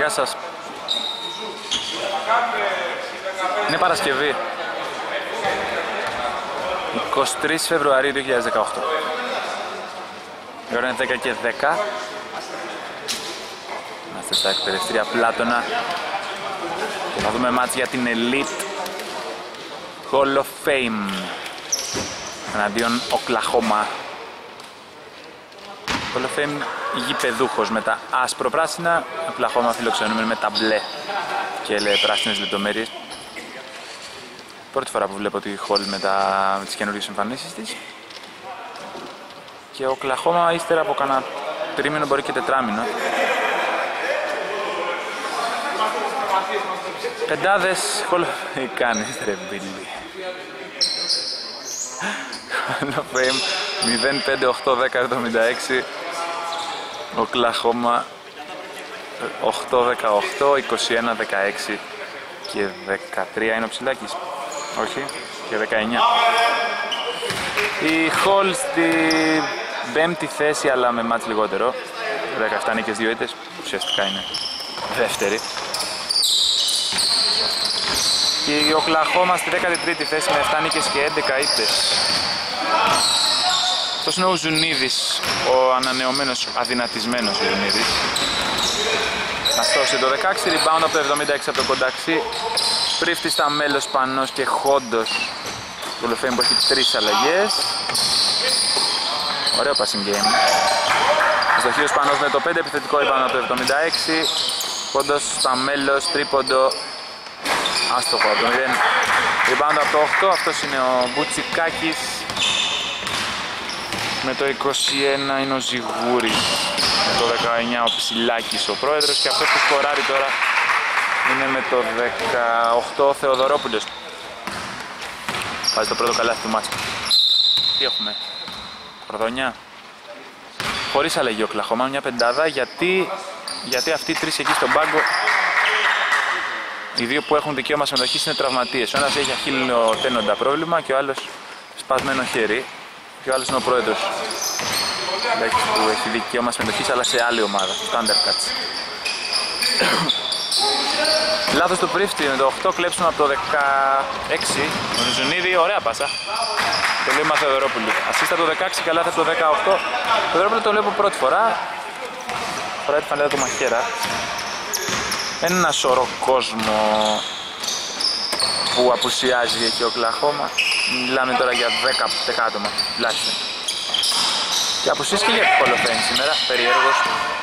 Γεια σας. Είναι Παρασκευή. 23 Φεβρουαρίου 2018. Η ώρα είναι 10 και 10. Είμαστε στα εκπαιδευτήρια Πλάτωνα. Και θα δούμε μάτς για την Elite Hall of Fame εναντίον Οκλαχώμα. Hall of Fame γηπεδούχος με τα άσπρο-πράσινα, Οκλαχώμα φιλοξενούμενο με τα μπλε και πράσινες λεπτομέρειες. Πρώτη φορά που βλέπω τη Hall με τις καινούργιες εμφανίσεις της. Και Οκλαχώμα ύστερα από κανένα τρίμηνο, μπορεί και τετράμηνο. Πεντάδες Hall of Fame κάνεις ρε μπίλι. Hall of Fame 0-5-8-10-76. Οκλαχώμα 8-18, 21-16 και 13 είναι ο Ψηλάκης. Όχι, και 19. Η Hall στη 5η θέση, αλλά με μάτς λιγότερο. 17 νίκες, 2 ήττες, ουσιαστικά είναι δεύτερη. Και η Οκλαχώμα στη 13η θέση με 7 νίκες και 11 ήττες. Αυτός είναι ο Ζουνίδης, ο ανανεωμένος, αδυνατισμένος Ζουνίδης. Αυτός είναι το 16, rebound από το 76 από το Κονταξί. Πρίφτης στα μέλος Πανός και Χόντος. Το Hall of Fame που έχει 3 αλλαγές. Ωραίο passing game. Αστοχίος Πανός με το 5, επιθετικό rebound από το 76. Χόντος στα μέλος, τρίποντο. Άστοχο από το 0. Rebound από το 8, αυτός είναι ο Μπουτσικάκης. Με το 21 είναι ο Ζιγούρης. Με το 19 ο Ψηλάκης ο πρόεδρος. Και αυτός που σκοράρει τώρα είναι με το 18 ο Θεοδωρόπουλος. Βάζει το πρώτο καλάθι του μάτς. Τι έχουμε, Κορδονιά. Χωρίς αλλαγή Οκλαχώμα, μια πεντάδα. Γιατί αυτοί οι τρεις εκεί στον πάγκο, οι δύο που έχουν δικαίωμα συμμετοχής είναι τραυματίες. Ο ένας έχει αχίλλο τένοντα πρόβλημα και ο άλλος σπασμένο χέρι. Και ο άλλος είναι ο πρόεδρος που έχει δικαίωμα συμμετοχής, αλλά σε άλλη ομάδα, στο Thundercats. Λάθος του Πρίφτη με το 8, κλέψουμε από το 16. Ο Ριζουνίδη, ωραία πάσα. Τελείωμα Θεοδωρόπουλου. Ασίστα το 16, καλά από το 18. Θεοδωρόπουλου το βλέπω πρώτη φορά. Φοράει τη φανέλα του μαχαίρα. Ένα σωρό κόσμο που απουσιάζει εκεί ο Οκλαχώμα. Μιλάμε τώρα για 10 άτομα τουλάχιστον. Και απουσίες και για το Hall of Fame σήμερα, περίεργος.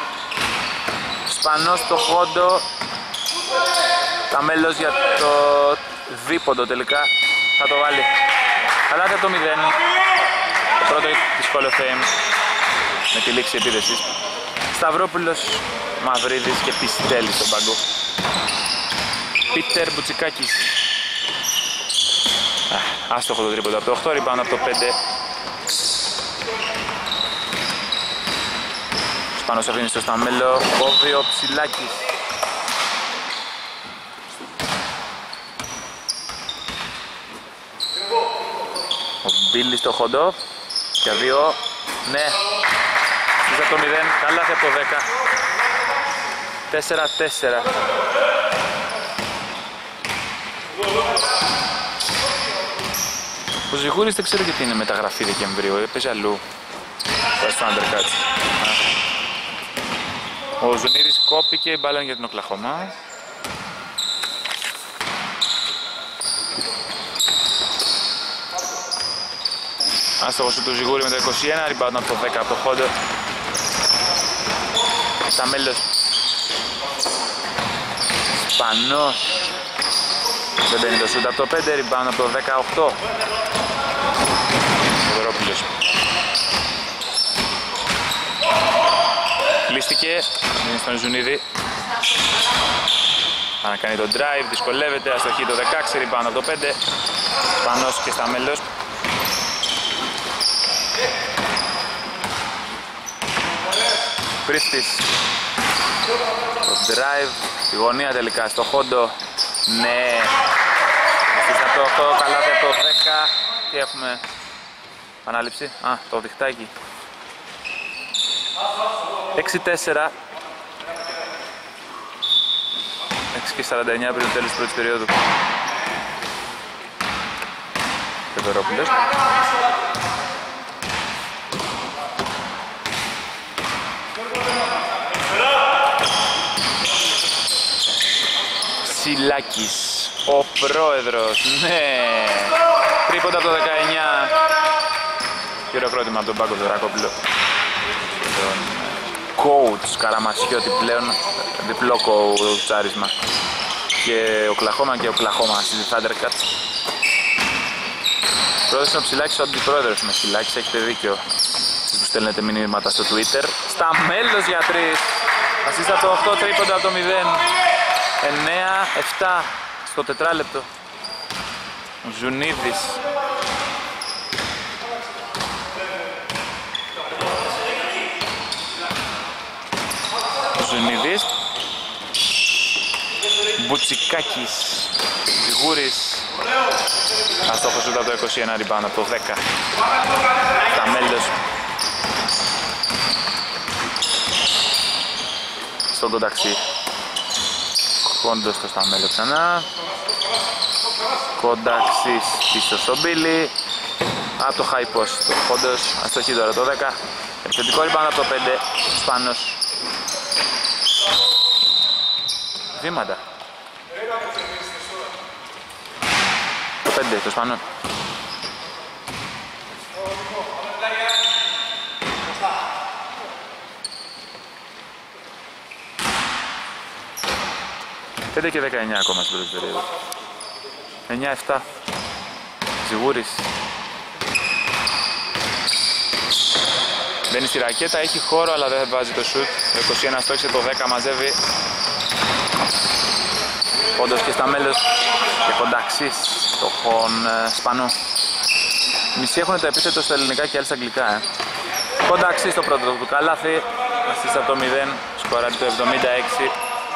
Σπανός στο Χόντο. Τα μέλος για το δίποντο τελικά θα το βάλει. Αλλά από το 0. Το πρώτο της Hall of Fame με τη λήξη επίδεσης. Σταυρόπουλος, Μαυρίδης και Πιστέλης στον πάγκο. Πίτερ Μπουτσικάκης. Άστοχο το τρίποντο από το 8, rebound από το 5. Σπάνος αφήνει στο σταμέλο, κόβει ο Ψηλάκης. Ο Μπίλης στο Χοντό, για 2, ναι. Στις από το 0, καλά από το 10. 4-4. Ο Ζιγούρης δεν ξέρω γιατί είναι μεταγραφή Δεκεμβρίου, έπαιζε αλλού. Πάει στο Thundercats. Ο Ζουνίδης κόπηκε, η μπάλα για την Οκλαχώμα. Άστοχος του Ζιγούρη με το 21, rebound από το 10 από το Χόντο. Στα μέλος. Σπανός. Δεν μπαίνει το σούτ από το 5, rebound από το 18. Θεοδωρόπουλος. Κλείστηκε, είναι στον Ζουνίδη. Ανακάνει το drive, δυσκολεύεται, αστοχή το 16, rebound από το 5. Σπανός και στα μέλος. Πρίφτης. Το drive, τη γωνία τελικά στο Χόντο. Ναι. Στις από το 8, καλά από το 10. Τι έχουμε, ανάληψη, το διχτάκι. 6-4. 6:49 πριν το τέλος της πρώτης περίοδου. Θεοδωρόπουλος. Ψηλάκης, ο πρόεδρος, ναι, τρίποντα από το 19. Χειροκρότημα από τον Πάγκο Δωρακόπουλο. Τον coach Καραμασιώτη πλέον, διπλό κοουτσάρισμα. Και Οκλαχώμα και Οκλαχώμα στη Thundercats. Πρόεδρος είναι ο Ψηλάκης, ο αντιπρόεδρος με Ψηλάκης, έχετε δίκιο. Εσείς που στέλνετε μηνύματα στο Twitter. Στα μέλος για 3. Ασίστα από το 8, τρίποντα από το 0. 9-7 στο τετράλεπτο. Ο Ζουνίδης. Ζουνίδης. Μπουτσικάκης. Γούρης. Αστόχος ούτε από το 21, rebound από το 10. Τα μέλος. Στον Κονταξί. Κόντος στο Σταμέλο ξανά. Κονταξής πίσω στον Μπίλι. Από το high post το Κόντος. Αστοχή τώρα το 10. Επιθετικό rebound από το 5. Σπάνος. Βήματα. Το 5 το Σπάνο. Πέντε και 19 ακόμα στην πρώτη περίοδο. 9-7. Ζιγούρης. Μπαίνει στη ρακέτα, έχει χώρο αλλά δεν βάζει το σουτ. Το 21 στόχισε, το 10 μαζεύει. Πόντος και στα μέλος. Και Κονταξής στοχών Σπανού. Μισοί έχουν το επίθετο στα ελληνικά και άλλοι στα αγγλικά. Κονταξής στο πρώτο του καλάθι. Ασίστ από το 0. Σκοράρει το 76.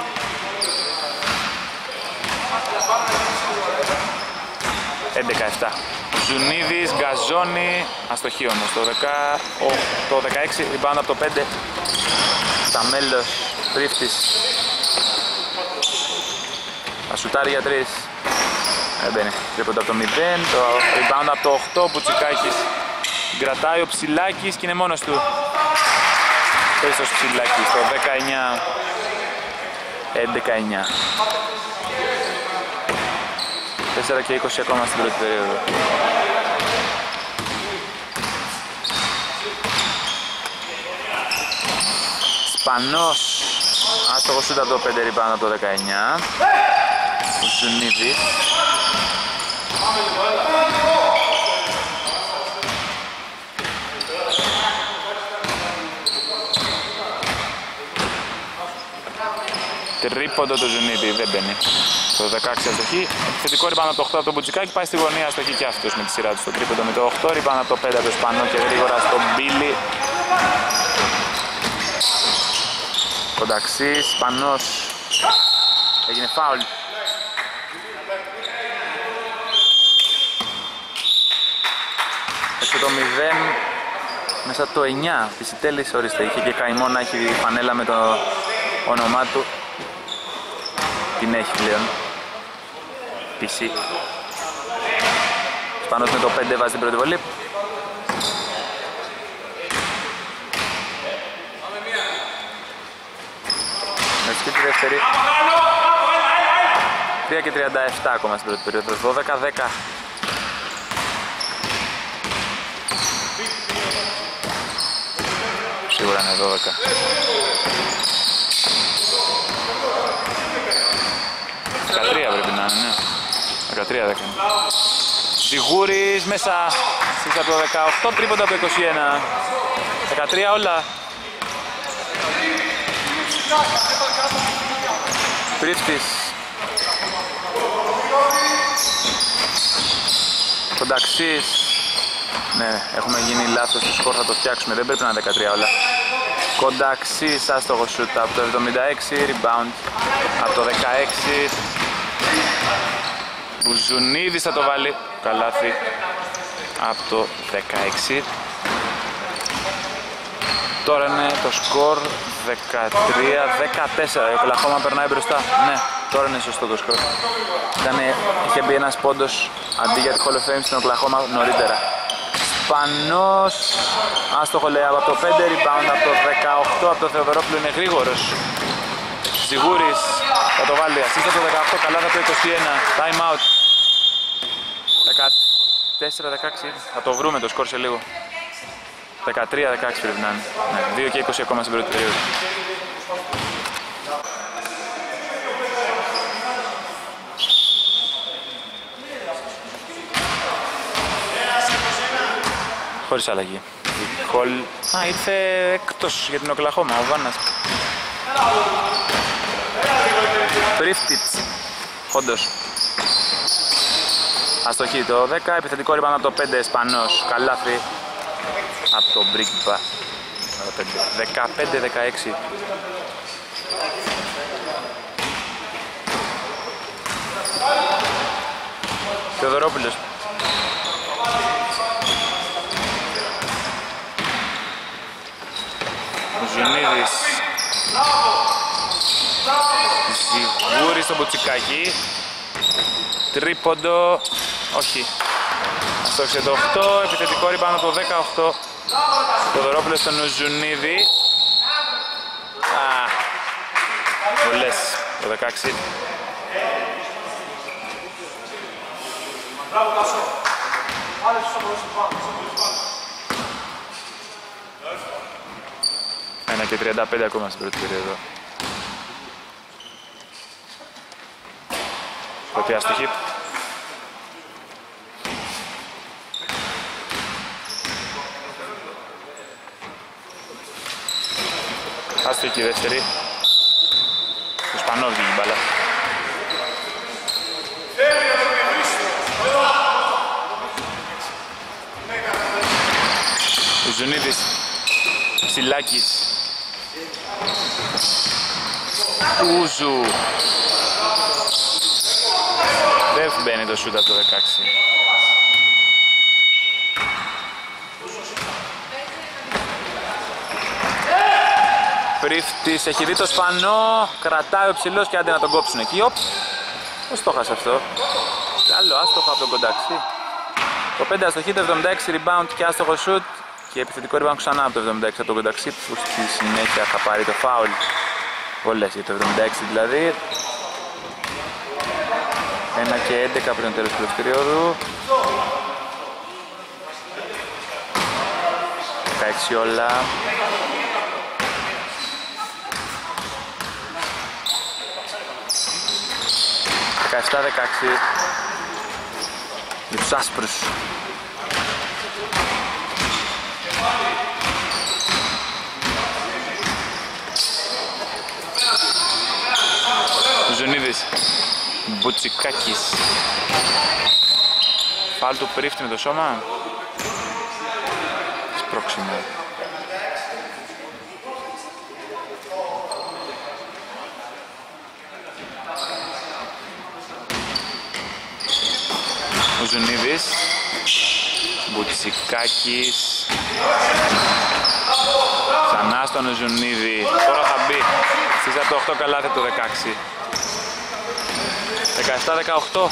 11-7. Ζουνίδης, Γκαζόνι, αστοχή όμως. Το 16, rebound από το 5. Στα μέλος, Πρίφτης. Ασουτάρει για 3. Μπαίνει, τρίποντα από το 0. Το rebound από το 8, Μπουτσικάκης. Κρατάει ο Ψηλάκης και είναι μόνος του. Χρήστος Ψηλάκης, το 19. 11-9. 4 και 20 ακόμα στην πρώτη περίοδο. Σπανός. Άστοχο σούτ από το 5, rebound από το 19. Ο Ζουνίδης. Τρίποντο το Ζουνίδη, δεν μπαίνει. Το 16 αστοχή. Επιθετικό rebound από το 8 από τον Μπουτσικάκη, πάει στη γωνία, αστοχή και αυτός με τη σειρά του στο τρίποντο με το 8. Rebound από το 5 από το Σπανό και γρήγορα στον Μπίλι. Κονταξής, Σπανός. Έγινε φάουλ. Έξω το 0. Μέσα το 9. Φυσιτέλης, ορίστε. Είχε και καημό να έχει φανέλα με το όνομά του. Την έχει πλέον. PC. Σπανός με το 5 βάζει την πρώτη βολή. Με τη δεύτερη. 3 και 37 ακόμα στην πρώτη περίοδο. 12-10. Σίγουρα είναι 12. Πρέπει να είναι, ναι. 13-10. Ζιγούρης μέσα στις από το 18, τρίποντα από το 21. 13 όλα. Πρίφτης. Κονταξής. Ναι, έχουμε γίνει λάθος στο σκορ, θα το φτιάξουμε, δεν πρέπει να είναι 13 όλα. Κονταξής, άστοχο σούτ από το 76, rebound από το 16. Μπουζουνίδης θα το βάλει, καλάθι από το 16. Τώρα είναι το σκορ 13-14. Η Οκλαχώμα περνάει μπροστά. Ναι, τώρα είναι σωστό το σκορ. Είχε μπει ένας πόντος αντί για τη Hall of Fame στην Οκλαχώμα νωρίτερα. Σπανός, άστοχο λέει από το 5, rebound από το 18, από το Θεοδωρόπουλο, είναι γρήγορος. Ζιγούρης θα το βάλει, assist από το 18, καλά από το 21, time out. 14-16, θα το βρούμε το σκορ σε λίγο. 13-16 πρέπει να είναι. Ναι, 2 και 20 ακόμα στην πρώτη περίοδο. Χωρίς αλλαγή. Ήρθε εκτός για την Οκλαχώμα, ο Βάνας. Πρίφτιτς, Χόντος. Αστοχή το 10, επιθετικό rebound από το 5, Σπανός. Καλάθι από το Μπρίκμπα. 15-16. Θεοδωρόπουλος. Ζουνίδης. Ζιγούρης στο Μπουτσικάκι. Τρίποντο. Όχι. Αστόχισε το 8. Επιθετικό rebound από το 18. Θεοδωρόπουλος στον Ζουνίδη. Βολές το 16. Ένα και 35 ακόμα στην πρώτη περίοδο. Πρώτη άστοχη. Άστοχη δεύτερη. Το Σπανό βγήκε η μπάλα. Ο Ζουνίδης. Ψηλάκης. Ούζου. Δεν μπαίνει το σούτ από το 16. Πρίφτης έχει δει το Σπανό, κρατάει ο ψηλός και άντε να τον κόψουν εκεί. Οπ, πώς το χάσε αυτό. Καλό άστοχο από τον Κονταξί. Το 5 αστοχή, το 76 rebound και άστοχο shoot. Και επιθετικό rebound ξανά από το 76 από τον Κονταξί που στη συνέχεια θα πάρει το foul. Βολές για το 76 δηλαδή. 1 και 11 πριν το τέλος του περίοδου. 16 όλα. ...17-16 για τους άσπρους. Ζουνίδης, Μπουτσικάκης. Φάουλ του Πρίφτη με το σώμα. Σπρώξιμο. Ο Ζουνίδης, Μπουτσικάκης. Ξανά στον Ζουνίδη. Τώρα θα μπει. Στις από το 8 καλάθι το 16. 17-18.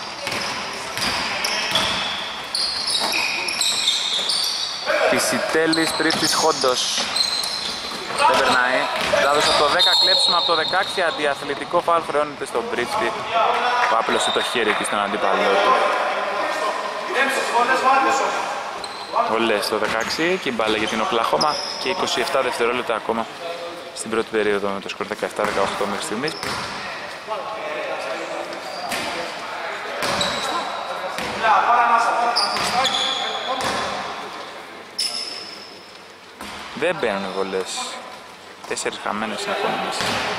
Πισιτέλης, Πρίφτης, Χόντος. Δεν περνάει. Λάδος από το 10, κλέψουμε από το 16. Αντιαθλητικό φάουλ χρεώνεται στον Πρίφτη που άπλωσε το χέρι εκεί στον αντίπαλο του. Βολές το 16 και η μπάλα για την Οκλαχώμα και 27 δευτερόλεπτα ακόμα στην πρώτη περίοδο με το σκορ 17-18 μέχρι στιγμής. Δεν μπαίνουν βολές. 4 χαμένες συνεχόμενες.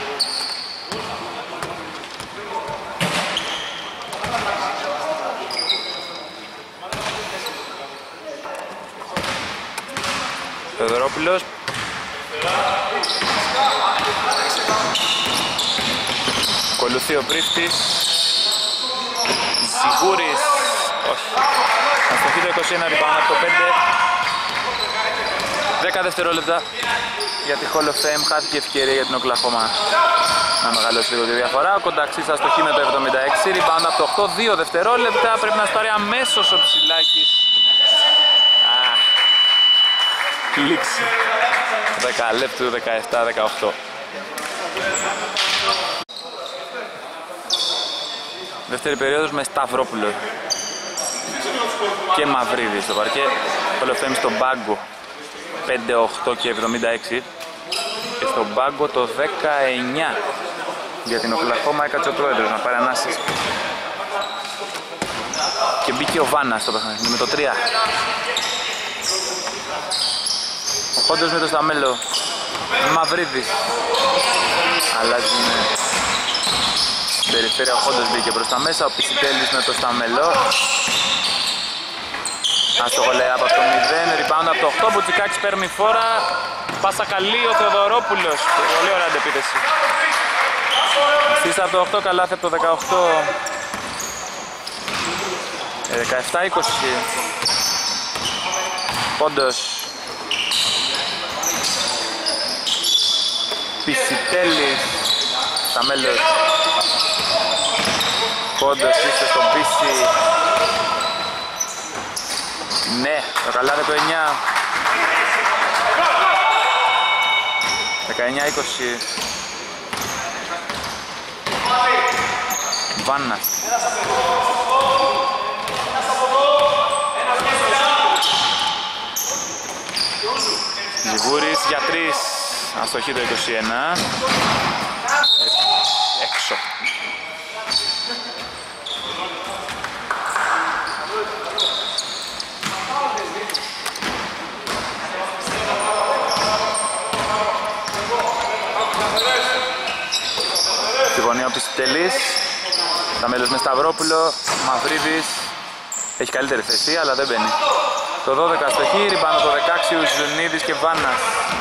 Θεοδωρόπουλος. Ακολουθεί ο Πρίφτης. Ζιγούρης. Όχι. Αστοχή το 21, rebound από το 5. 10 δευτερόλεπτα για τη Hall of Fame. Χάθηκε ευκαιρία για την Οκλαχώμα να μεγαλώσει λίγο τη διαφορά. Ο Κονταξής θα στοχεί με το 76. Rebound από το 8, 2 δευτερόλεπτα. Πρέπει να στάρει αμέσως ο Ψηλάκης. Λήξη 10 λεπτού, 17-18. Δεύτερη περίοδος με Σταυρόπουλο και Μαυρίδη στο παρκέ. Hall of Fame στον πάγκο 5-8 και 76. Και στον πάγκο το 19 για την Οκλαχώμα. Έκατσε ο πρόεδρος να πάρει ανάσες. Και μπήκε ο Βάνας στο παιχνίδι με το 3. Ο Χόντος με το Σταμέλο. Μαυρίδης. Αλλάζει την περιφέρεια. Ο Χόντος μπήκε προς τα μέσα. Ο Πισιτέλης με το Σταμέλο. Άστοχο λέει από το 0. Rebound από το 8. Μπουτσικάκης παίρνει φόρα. Πάσα καλή ο Θεοδωρόπουλος. Πολύ ωραία αντεπίθεση. Assist από το 8. Καλάθι από το 18. 17-20. Πόντος. Πισιτέλης. Σταμέλος. Πόντος είστε στον Πίση. Ναι, το καλάθι το 9. 19-20. Βάνας. Ζιγούρης για 3. Αστοχή το 21. Έξω. Στη γωνία ο Πισιτελής. Τα μέλος με Σταυρόπουλο. Μαυρίδης. Έχει καλύτερη θέση αλλά δεν μπαίνει. Το 12 αστοχή. Ριμπάνω το 16. Ουζουνίδης και Βάνας.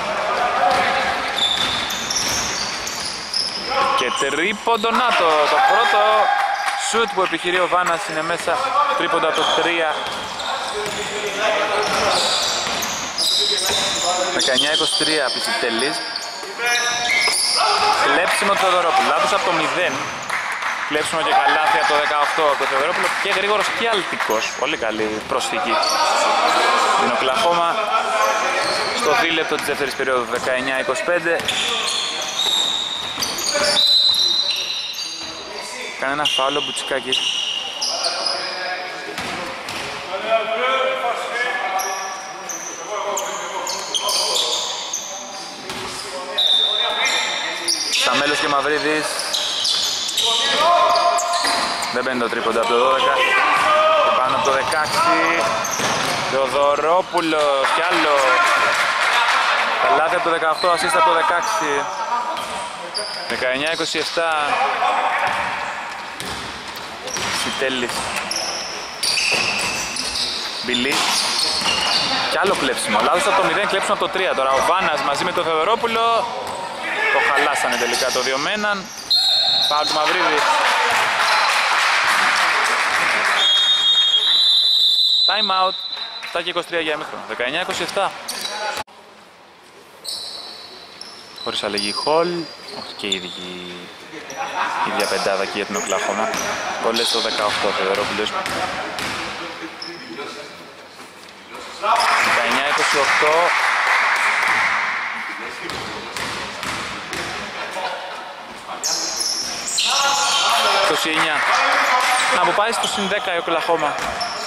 Και τρίποντο νάτο. Το πρώτο σουτ που επιχειρεί ο Βάνας είναι μέσα. Τρίποντο από το 3. 19-23 Πισιτελής. Κλέψιμο του Θεοδωρόπουλου. Λάθος από το 0. Κλέψιμο και καλάθι από το 18 από το Θεοδωρόπουλο. Και γρήγορος και αλτικός. Πολύ καλή προσθήκη. Την Οκλαχώμα στο δίλεπτο της δεύτερης περίοδου 19-25. Κάνει ένα φάουλο Μπουτσικάκης. Σταμέλος και Μαυρίδης. Δεν μπαίνει το τρίποντο από το 12. Και πάνω από το 16. Θεοδωρόπουλος κι άλλο. Καλάθι από το 18, ασίστα από το 16. 19-27. Σιτέλης. Μπιλί. Κι άλλο κλέψιμο. Λάθος από το 0, κλέψιμο από το 3. Τώρα ο Βάνας μαζί με τον Θεοδωρόπουλο. Το χαλάσανε τελικά το 2 με 1. Φάουλ του Μαυρίδη. Time out. 7 και 23 για εμίχρονο. 19-27. Χωρίς αλλαγή Χολ. Όχι και η ίδια πεντάδα και για την Οκλαχώμα. Κόλλες το 18 Θεοδωρόπουλος. 19-28. 29. Να που πάει στο συν 10 η Οκλαχώμα.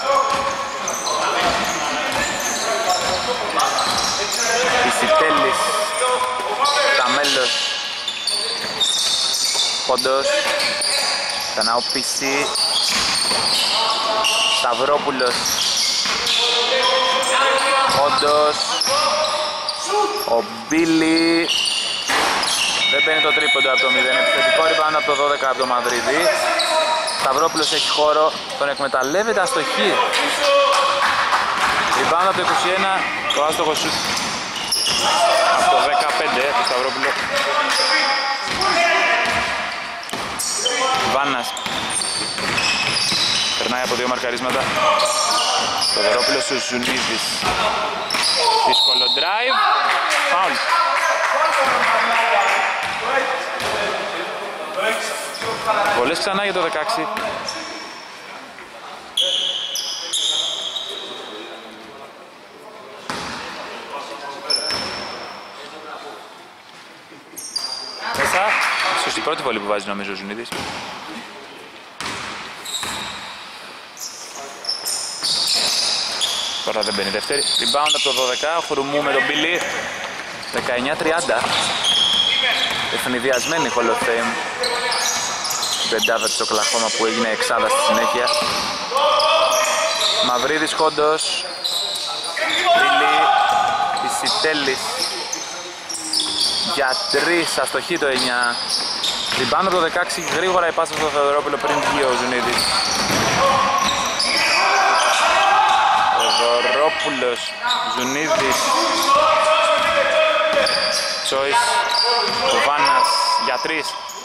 Πισιτέλης. Σταμέλος. Πόντος. Ξανά ο Πίση. Σταυρόπουλος. Πόντος. Ο Μπίλι. Δεν μπαίνει το τρίποντο από το 0. Επιθετικό ριμπάουντ από το 12 από το Μαυρίδη. Σταυρόπουλος έχει χώρο. Τον εκμεταλλεύεται αστοχή. Ριμπάουντ από το 21. Το άστοχο σουτ από το 15 του Σταυρόπουλο. Βάνας. Περνάει από 2 μαρκαρίσματα. Σταυρόπουλος ο Ζουνίδης. Δύσκολο drive. Βολές ξανά για το 16. Μέσα, ίσως η πρώτη βολή που βάζει νομίζω ο Ζουνίδης. Τώρα δεν μπαίνει δεύτερη. Rebound από το 12, Χρουμού με τον Μπίλι. 19-30. Ευνηδιασμένη Hall of Fame. Πεντάδα της Οκλαχώμα που έγινε εξάδα στη συνέχεια. Μαυρίδης Χόντος. Μπίλι. Πισιτέλης. Για 3, αστοχή το 9. Rebound από το 16, γρήγορα η πάσα στο Θεοδωρόπουλο πριν βγει ο Ζουνίδης. Θεοδωρόπουλος, Ζουνίδης, Choice, Κουβάνας για 3.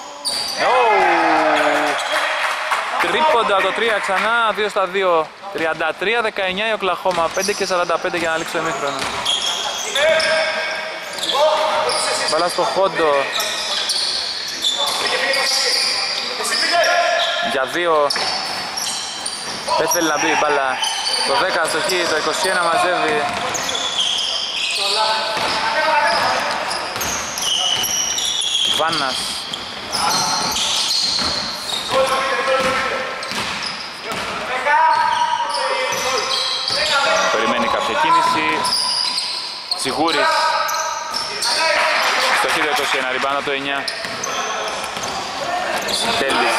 Τρίποντα το 3 ξανά, 2 στα 2. 33-19 η Οκλαχώμα, 5:45 για να λήξει το ημίχρονο. Μπάλα στο Χόντο. Για 2. Δεν θέλει να μπει η μπάλα. Το 10 αστοχή, το 21 μαζεύει. Βάνας. Περιμένει κάποια κίνηση. Σιγούρης. Αστοχή το 21, ριμπάνα το 9. Τέλης.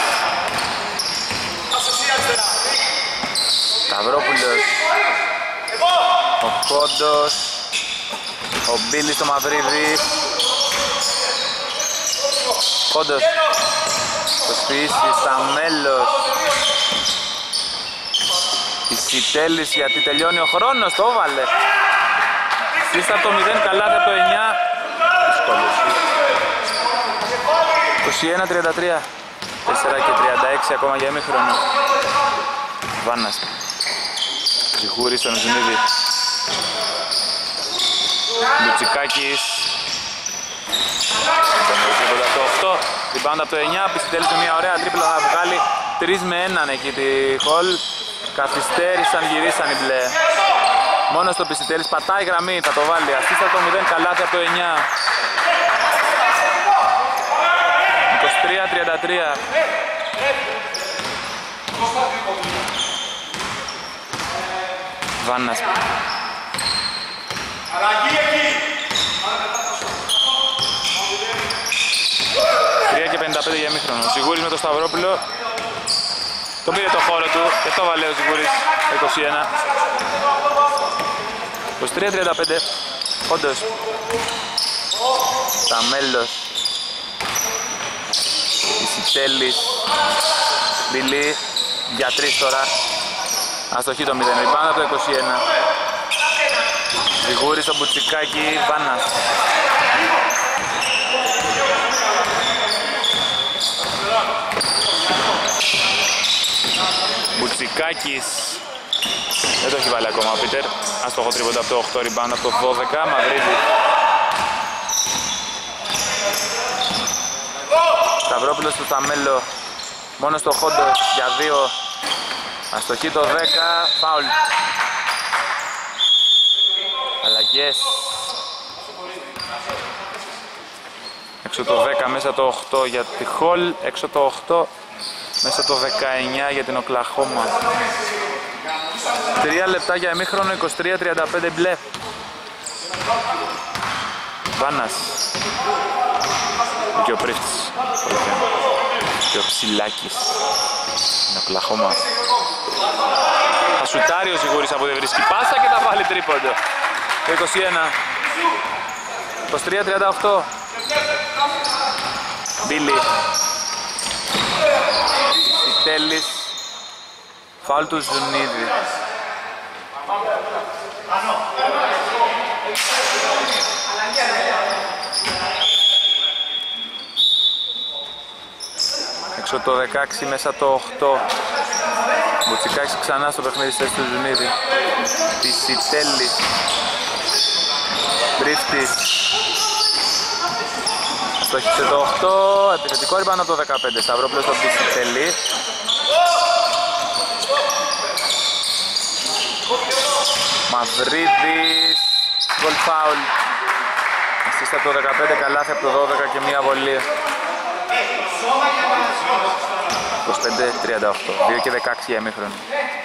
Σταυρόπουλος. Ο Κόντος. Ο Μπίλης στο Μαυρίδη. Κόντος. Το Σπίσης, Σταμέλος. Πισιτέλης γιατί τελειώνει ο χρόνος, το έβαλε. Είστε από το 0, καλά από το 9. 21-33. 4 και 36 ακόμα για ημίχρονο. Βάνας. Ζιχούρης στον Ζουνίδη. Λουτσικάκης. Το 8. Rebound από το 9. Πισιτέλης με μια ωραία τρίπλα θα βγάλει 3 με 1 εκεί τη Χολ. Καθυστέρησαν, γυρίσαν οι μπλε. Μόνο στο Πισιτέλης πατάει γραμμή, θα το βάλει. Assist από το 0, καλάθι από το 9. 23-33. Βάνας. 3 και 55 για ημίχρονο. Σιγούρης με το Σταυρόπουλο. Τον πήρε το χώρο του και το βάλε ο Σιγούρης. 21. 23-35. Όντως. Σταμέλος. Ισιτέλης. Μπιλί. Για 3 τώρα. Αστοχή το 0. Ριμπάνα το 21. Σιγούρης στο Μπουτσικάκι. Βάνας. Μπουτσικάκης. Δεν το έχει βάλει ακόμα ο Πίτερ. Αστοχό τρίποντα από το 8, rebound από το 12. Μαυρίδη. Σταυρόπουλος στο Σταμέλο. Μόνο στο Χόντο για 2. Αστοχή το 10. Φάουλ. Αλλαγές. Έξω το 10, μέσα το 8 για τη Χολ. Έξω το 8. Μέσα το 19 για την Οκλαχώμα. 3 λεπτά για ημίχρονο, 23-35 μπλε. Βάνας. Και ο Πρίφτης. Και ο Ψηλάκης. Είναι Οκλαχώμα. Θα σουτάρει ο Σιγούρης από δεν βρίσκει πάσα και θα βάλει τρίποντο. Το 21. 23-38. Μπίλι. Τέλης. Φάουλ του Ζουνίδη. Έξω το 16, μέσα το 8. Μπουτσικάκης ξανά στο παιχνίδι στη θέση του Ζουνίδη. Πισιτέλης. Πρίφτης. Αστόχισε το 8, επιθετικό ριμπάουντ από το 15. Σταυρόπουλος στον Μπισιτέλη. Μαυρίδης, γκολ φάουλ. Ασίστα από το 15, καλάθι από το 12 και μία βολή. 25-38, 2 και 16 για ημίχρονο.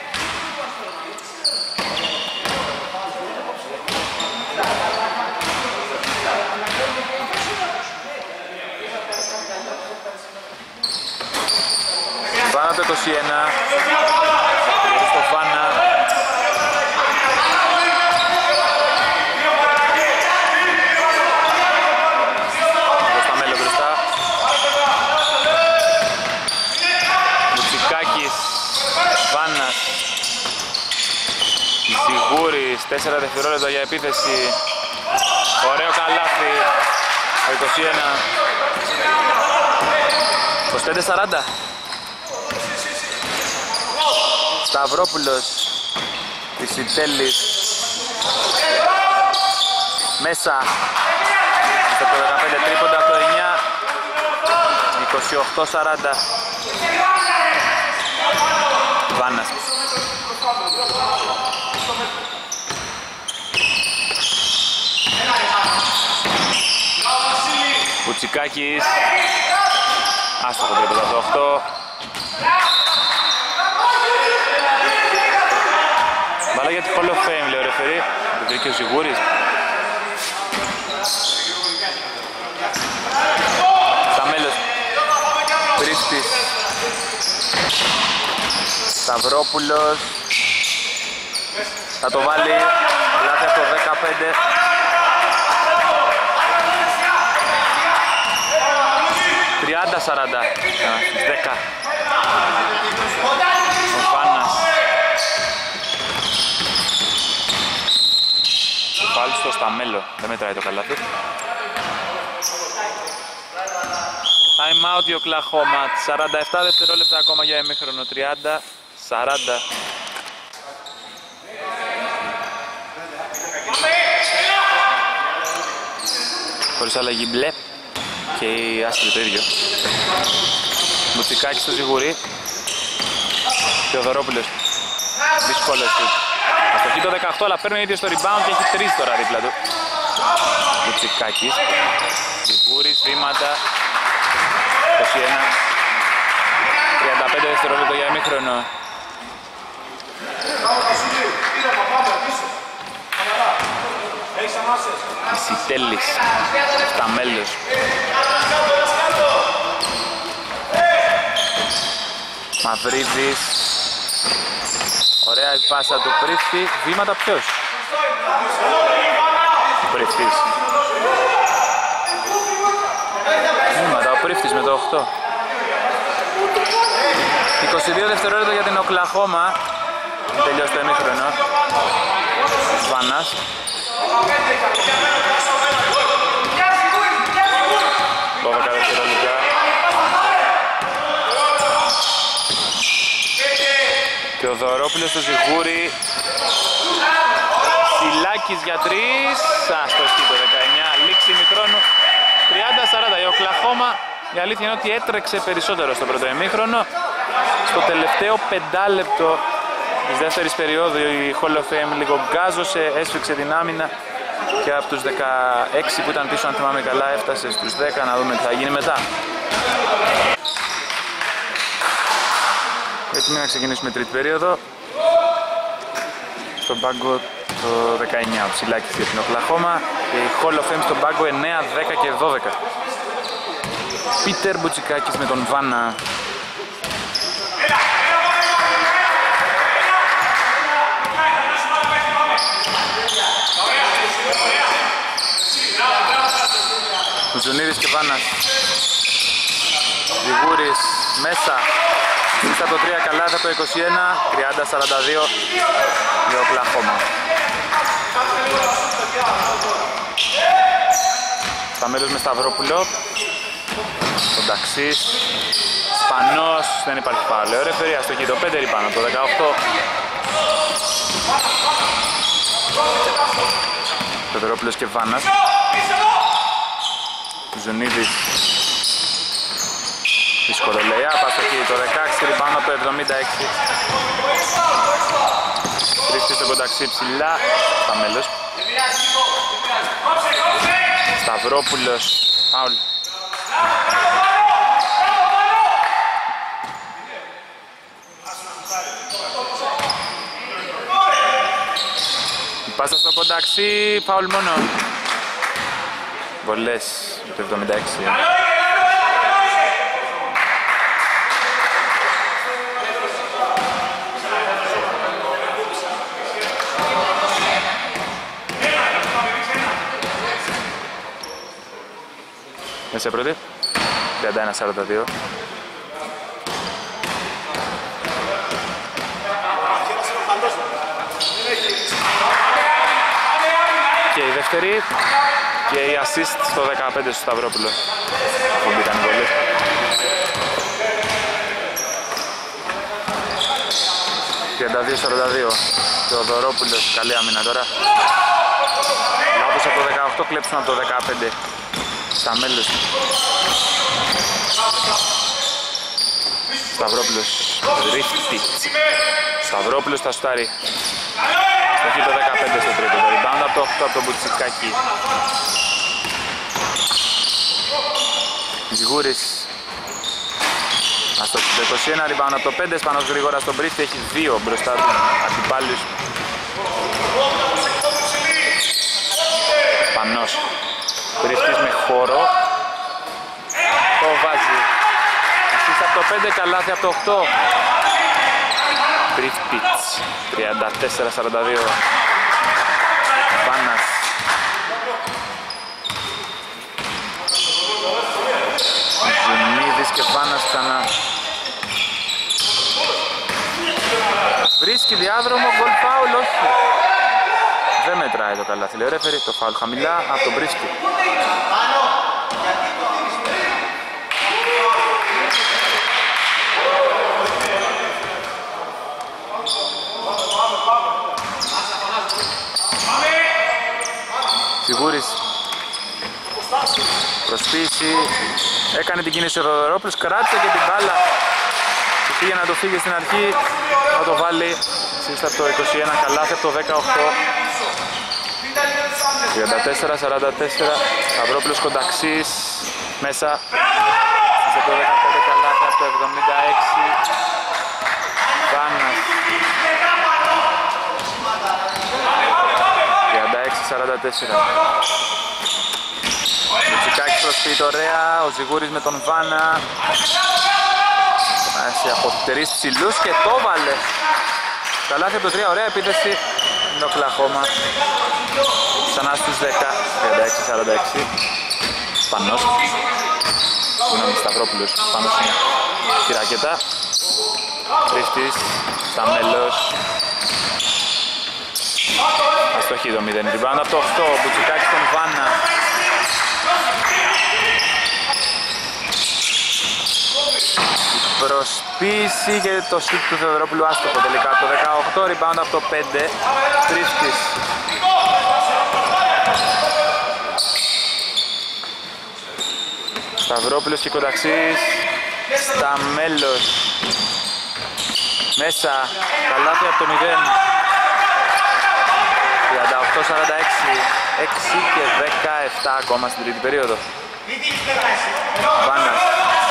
Βάνα το 21, στο Βάνα. Στο Μέλο μπροστά. Μουτσικάκης, Βάνας, Ζιγούρης, 4 δευτερόλεπτα για επίθεση. Ωραίο καλάθι, το 21. 25-40. Σταυρόπουλος, Πισιτέλης, μέσα, στο 15 τρίποντα από το 9, 28-40. Βάνας. Κουτσικάκης, άστοχο τρίποντα από το 8. Μπάλα για τη Hall of Fame, λέει ο ρεφερί. Το βρήκε ο Ζιγούρης. Σταμέλος. Πρίστης. Σταυρόπουλος. Θα το βάλει. Λάθη από το 15. «30-40». Στις 10. Ο Βάνας. Πάλι στο Σταμέλο, δεν μετράει το καλάθι. Time out η Οκλαχώμα, 47 δευτερόλεπτα ακόμα για ημίχρονο, 30-40. Χωρίς αλλαγή μπλε και η άσπρη το ίδιο. Μουτσικάκης στο Ζιγουρί. Θεοδωρόπουλος, δύσκολο σουτ. Αστοχή το 18, αλλά παίρνει ο ίδιος το rebound και έχει 3 τώρα δίπλα του. Μουτσικάκης. Ζιγούρης, βήματα. 21. 35 δευτερόλεπτα για ημίχρονο. Ισιτέλης. Σταμέλος. Μαυρίδης. Ωραία η πάσα του Πρίφτη. Βήματα ποιος? Πρίφτης. Βήματα ο Πρίφτης με το 8. 22 δευτερόλεπτα για την Οκλαχώμα. Τελειώσει το ημίχρονο. Βάνας. 12 δευτερόλεπτα. Και ο Δωρόπουλος στο Ζιγούρι. Σιλάκης για 3. Αστοχή το 19. Λήξη ημιχρόνου. 30-40. Η Οκλαχώμα, η αλήθεια είναι ότι έτρεξε περισσότερο στο πρώτο ημίχρονο. Στο τελευταίο 5 λεπτό της δεύτερης περίοδου η Hall of Fame λίγο γκάζωσε, έσφιξε την άμυνα και από τους 16 που ήταν πίσω, αν θυμάμαι καλά, έφτασε στους 10. Να δούμε τι θα γίνει μετά. Έτοιμοι να ξεκινήσουμε τρίτη περίοδο. Στον πάγκο το 19 ο Ψηλάκης για την Οκλαχώμα και η Hall of Fame στον πάγκο 9, 10 και 12. Πίτερ Μπουτσικάκης με τον Βάνα. Κουτζουνίδης και Βάνας. Ζιγούρης μέσα. Στα το 3 καλά, θα το 21, 30-42 η Οκλαχώμα. Σταμέλος με Σταυρόπουλο. Τον Ταξής. Σπανός, δεν υπάρχει πάλι. Ωραία φερία στο κοίτο, 5 πάνω, το 18. Πεδρόπουλος και Βάνας. Ζουνίδης. Δύσκολο λέει, αστοχή το 16, rebound από το 76. Τρίφτης στον Κονταξή ψηλά, στα μέλος. Σταυρόπουλος, φάουλ. Πάσα στο Κονταξή, φάουλ μόνο. Βολές το 76. Μέσα πρώτη, 31-42. Και η δεύτερη και η assist στο 15 στο Σταυρόπουλο. Αφού μπήκαν οι βολές. «32-42». Θεοδωρόπουλος, καλή άμυνα τώρα. Λάθος από το 18, κλέψουν από το 15. Στα μέλος. Σταυρόπουλος, ρίφτη. Σταυρόπουλος θα σουτάρει. Στοχή το 15 στο τρίτο. Το rebound από το 8 από τον Μπουτσικάκη. Ζιγούρης. Αστοχή το 21, rebound από το 5. Σπανός γρήγορα στον Μπρίφτη, έχει 2 μπροστά του αντιπάλους. Σπανός. Μπρίφτης με χώρο. Το βάζει. Ασίστ από το 5, καλάθι από το 8. Μπρίφτιτς. 34-42. Βάνας. Ζουνίδης και Βάνας ξανά. Βρίσκει διάδρομο, γκολ φάουλ, όχι. Δεν μετράει το καλάθι, λέει ο ρέφερι, το φάουλ χαμηλά από τον Μπρίσκι. Σιγούρης. Προσποίηση. Έκανε την κίνηση ο Θοδωρόπουλος, κράτησε και την μπάλα. Και πήγε να το φύγει στην αρχή, θα το βάλει. Σύστα από το 21, καλάθι από το 18. 34-44. Σταυρόπουλος Κονταξής. Μέσα. Σε το 15, καλάθι από το 76. Βάνας. 36-44. Μουτσικάκης προσποιείται ωραία, ο Ζιγούρης με τον Βάνα. Άσει από 3 ψηλούς και το βάλε. Καλάθι από το 3, ωραία επίθεση. Είναι ο Κλαχώμα. Ξανά στους 10, 36-46. Σπανός. Συγγνώμη, Σταυρόπουλος. Σπανός είναι στη ράκετα. Τρίφτης, στα μέλος. Αστοχή το 0. Rebound από το 8, Μπουτσικάκης στον Βάνα. Προσποίηση και το σουτ του Θεοδωρόπουλου άστοχο τελικά το 18, rebound από το 5, Τρίφτης. Σταυρόπουλος και Κονταξής, στα μέλος. Μέσα, καλάθι από το 0. 38-46, 6 και 17 ακόμα στην τρίτη περίοδο. Βάνας.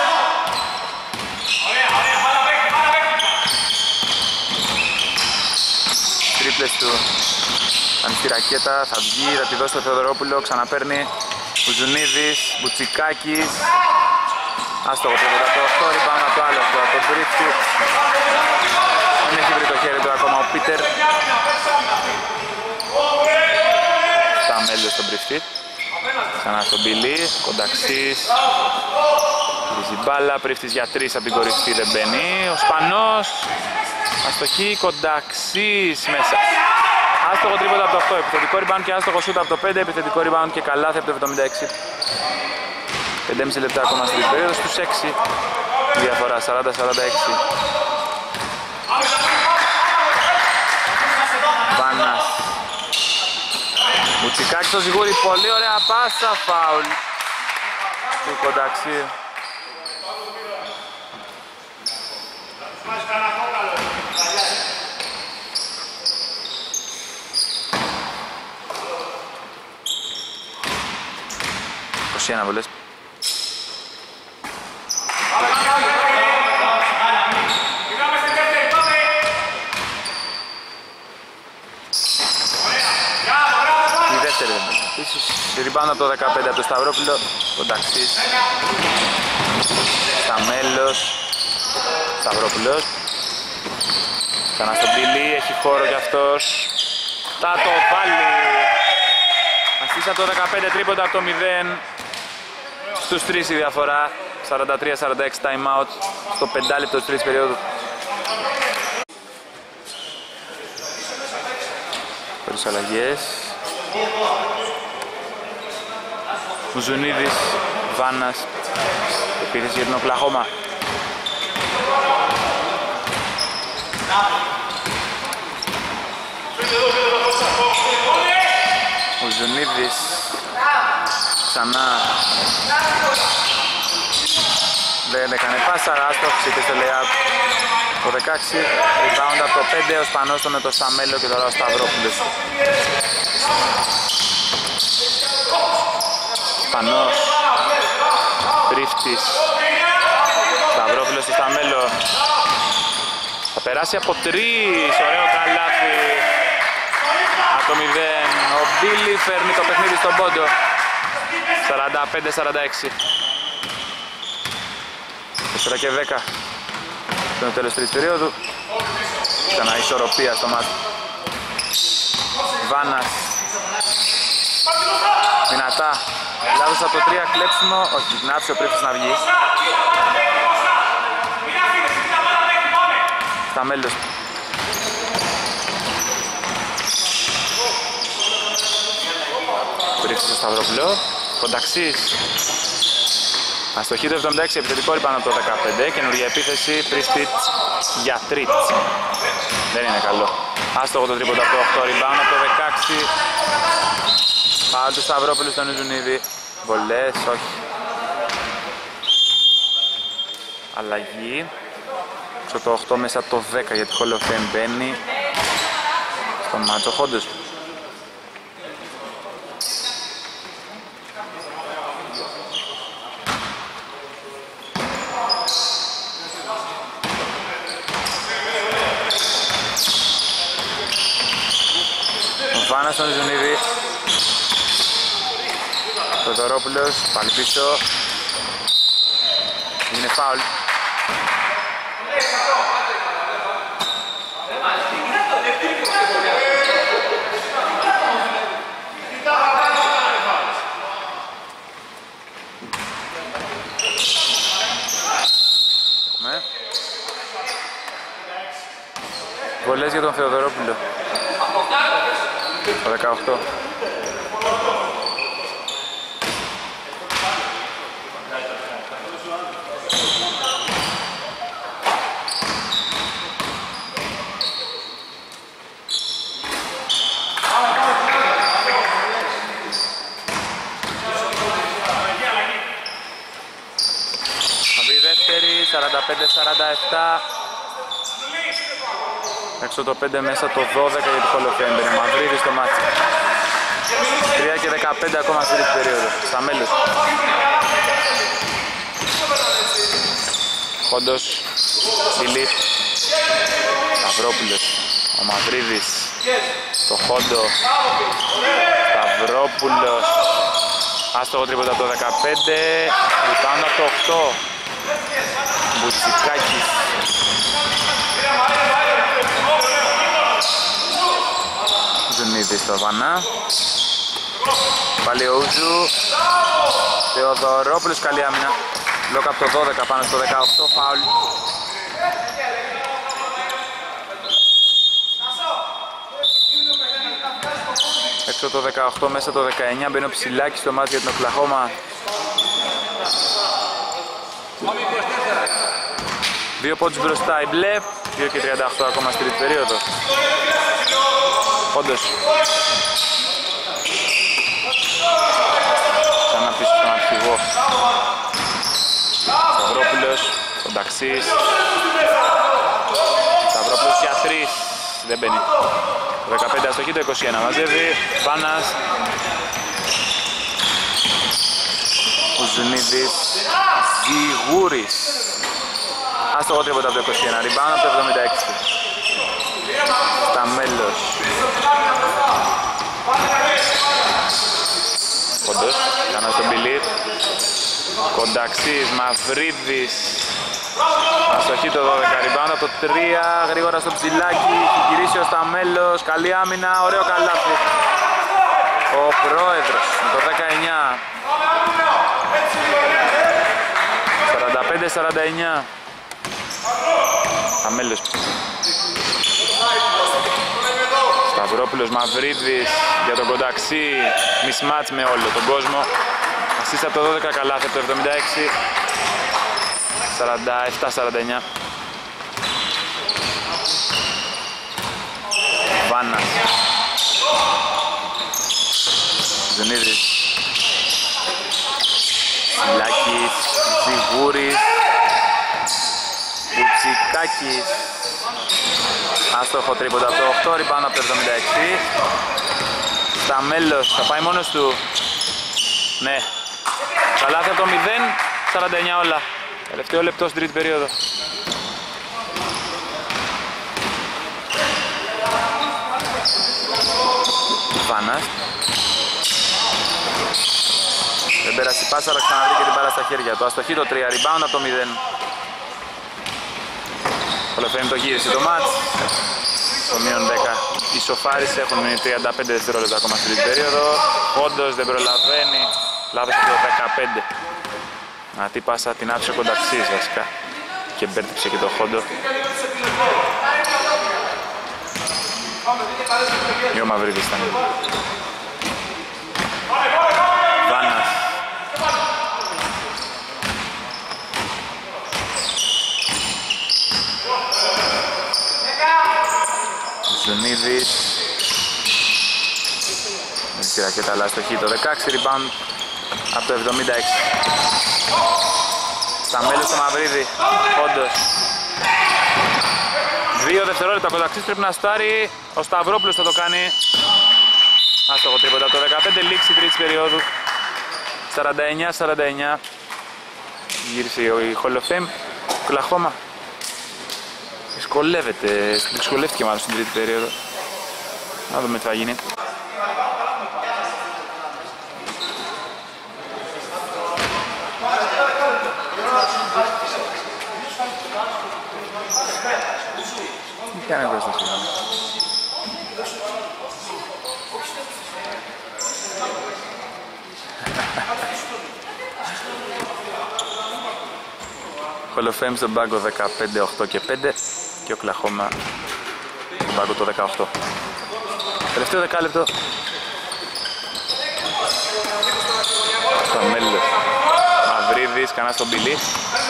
Τρίπλες του. Αν στη ρακέτα θα βγει, θα τη δώσει στο Θεοδωρόπουλο, ξαναπαίρνει. Κουζουνίδης, Μπουτσικάκης. Άστοχο το 8, rebound από το άλλο αυτό, από τον Μπρίφτη. Δεν έχει βρει το χέρι του ακόμα ο Πίτερ. Στα μέλη στον Μπρίφτη. Ξανά στον Μπιλί, Κονταξής. Γυρίζει μπάλα, Πρίφτης για 3 από την κορυφή, δεν μπαίνει. Ο Σπανός. Αστοχή, Κονταξής μέσα. Άστοχο τρίποτα από το 8, επιθετικό rebound και άστοχο σούτ από το 5, επιθετικό rebound και καλάθι από το 76. 5,5 λεπτά ακόμα στην περίοδο, στους 6 διαφορά, 40-46. Βάνας. Μουτσικάκης στο Ζιγούρι, πολύ ωραία πάσα, φάουλ. του Κονταξή. Ένα βολές. Η δεύτερη δεν είναι. Επίσης, rebound από το 15 από το Σταυρόπουλο. Κονταξής. Σταμέλος. Σταυρόπουλος. Ξανά στον Πιλή, έχει χώρο κι αυτός. Θα το βάλει. Ασίστα το 15, τρίποντα από το 0. Στους 3 η διαφορά, 43-46 time out στο 5 λεπτό της τρίτης περίοδου. Χωρίς αλλαγές. Μουζουνίδης, Βάνας, επίθεση για την Οκλαχώμα. Μουζουνίδης, ξανά. Δεν έκανε πάσα, άστοχος, είτε στο layup. Το 16, rebound από το 5, ο Σπανός με το Σταμέλο και τώρα ο Σταυρόπουλος. Σπανός, Πρίφτης, Σταυρόπουλος στο Σταμέλο. Θα περάσει από 3, ωραίο καλάθι. Από το 0, ο Μπίλι φέρνει το παιχνίδι στον πόντο. 45-46. 4 και 10. Στο τέλος τρίτης περίοδου. Ξανά ισορροπία στο μάτι. Βάνας. Δυνατά. Λάβος από το 3 κλέψιμο. Όχι, την άφησε ο Πρίφτης να βγει. Στα μέλος. Πρίφτης στο Σταυρόπουλο. Κονταξής. Αστοχή το 76, επιθετικό rebound από το 15, καινούργια επίθεση, Πρίφτιτ για τρίτ. Δεν είναι καλό. Άστοχο το τρίποντο από το 8, rebound από το 16. Πάλι του Σταυρόπουλου στον Ιζουνίδη. Βολές, όχι. Αλλαγή. Στο το 8 μέσα το 10 γιατί Hall of Fame μπαίνει στο μάτσο Χόντος. Βάνας στον Ζουνίδη. Θοδωρόπουλος, πάλι πίσω. Είναι φάουλ. Βολές για τον Θεοδωρόπουλο. Το 18. Από η δεύτερη, 45-47. Έξω το 5 μέσα το 12 για το Hall of Fame. Είναι Μαυρίδης στο μάτσι. 3 και 15 ακόμα στη τρίτη περίοδο. Στα μέλους. Χόντος. Φιλίπ. Σταυρόπουλος. Ο Μαυρίδης. Το Χόντο. Σταυρόπουλος. Άστοχο τρίποντα από το 15. Λιπάνω από το 8. Μπουτσικάκης. Ζουνίδη στο Βανά. Πάλι ο Ούζου. Θεοδωρόπουλος, καλή άμυνα. Λόκ από το 12 πάνω στο 18, φάουλ. Έξω το 18, μέσα το 19, μπαίνει ο Ψηλάκης στο μάτι για την Οκλαχώμα. 2 πόντους μπροστά η μπλε, 2 και 38 ακόμα στη τρίτη περίοδο. Πόντος. Ξανά πίσω στον αρχηγό. Κονταξής. Σταυρόπουλος για 3. Δεν μπαίνει. Το 15 αστοχή, το 21 μαζεύει. Βάνας. Κουζουνίδης. Ζιγούρης. Άστοχο τρίποτα από το 21. Rebound από το 76. Σταμέλος. Κοντός. Κάνα στον Μπιλίτ. Κονταξής. Μαυρίδης. Αστοχή το 12. Rebound από το 3. Γρήγορα στο ψηλάκι. Έχει γυρίσει ο Σταμέλος. Καλή άμυνα. Ωραίο καλάθι. Ο πρόεδρος με το 19. 45-49. Σταμέλος. Σταυρόπουλος, Μαυρίδης για τον Κονταξή. Μισμάτς με όλο τον κόσμο. Ασίστα από το 12, καλάθι από το 76. 47-49. Βάνας. Ζουνίδης. Λάκης. Ζιγούρης. Κουτσικάκης. Άστοχο τρίποντα από το 8, rebound από το 76. Σταμέλος, θα πάει μόνος του. Ναι. Καλάθι από το 0, 49 όλα. Τελευταίο λεπτό στην τρίτη περίοδο. Βάνας. Δεν πέρασε η πάσα, αλλά ξαναβρει και την μπάλα στα χέρια του. Αστοχή το 3, rebound από το 0. Ολοφαίνεται το γύρισε το μάτς. Το μείον 10 ισοφάρισε, έχουν μείνει 35 δευτερόλεπτα ακόμα στην τρίτη περίοδο. Χόντος δεν προλαβαίνει, λάθος από το 15. Να τι πάσα την άφησε ο Κονταξής βασικά και μπέρδεψε και το Χόντο. Ή ο Μαυρίδης ήταν. Βάνας. Ζουνίδης. Με τη ρακέτα αλλά αστοχή το 16, rebound από το 76. Σταμέλος στο Μαυρίδη, Χόντος. 2 δευτερόλεπτα, ο Κονταξής πρέπει να στάρει, ο Σταυρόπουλος θα το κάνει. Άστοχο τρίποτα από το 15, λήξη τρίτης περίοδου. 49-49. Γύρισε η Hall of Fame, Οκλαχώμα. Δυσκολεύτηκε μάλλον στην τρίτη περίοδο. Να δούμε τι θα γίνει. Τι κάνει εδώ στο σύγχρονο. Hall of Fame στον πάγκο 15, 8 και 5 και Οκλαχώμα στον πάγκο το 18. Τελευταίο δεκάλεπτο. Σταμέλος. Μαυρίδης, κανένα στον Μπιλί.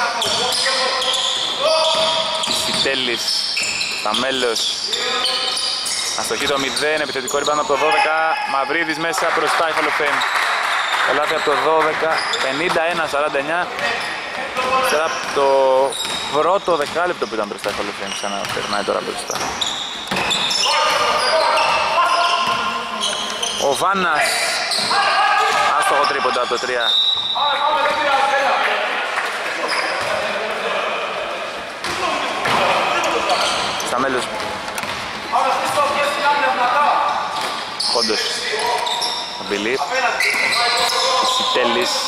Σιτέλης. Σταμέλος. Αστοχή το 0, επιθετικό rebound από το 12. Μαυρίδης μέσα μπροστά η Hall of Fame. Ελάφη από το 12, 51-49. Τώρα από το πρώτο δεκάλεπτο που ήταν μπροστά η Hall of Fame, ξαναπερνάει τώρα μπροστά. Ο Βάνας. Άστοχο τρίποντα από το 3. Σταμέλος. Χόντος. Ο Μπιλί. Σιτέλης.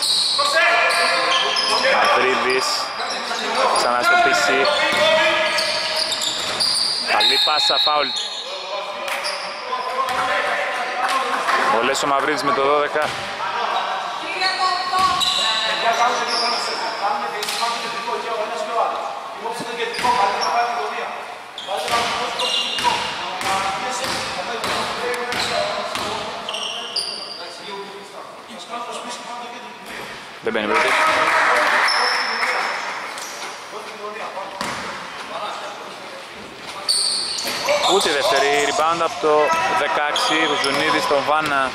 Μαυρίδης. Ξανά στο PC. Καλή πάσα, φάουλ. Βολές ο Μαυρίδης με το 12. Δεν μπαίνει πρώτη. Ούτε δεύτερη rebound από το 16, Ζουνίδης στον Βάνα.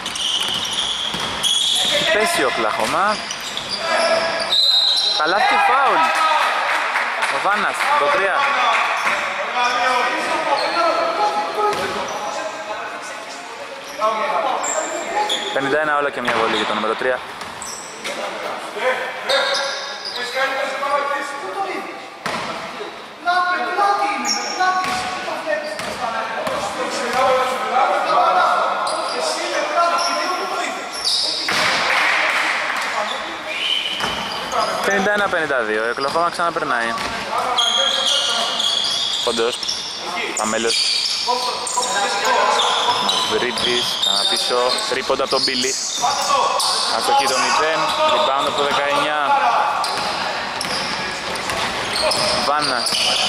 Πέσει ο Οκλαχώμα. Καλάθι φάουλ. Ο Βάνας, το 3. «51 όλα και μια βολή για το νούμερο 3. «51-52, η Οκλαχώμα ξαναπερνάει. Πόντος, Παμέλος. Μαυρίτης, ξανά πίσω, τρίποντα από τον Μπίλι. Αστοχή το 0, rebound από το 19. Βάνας.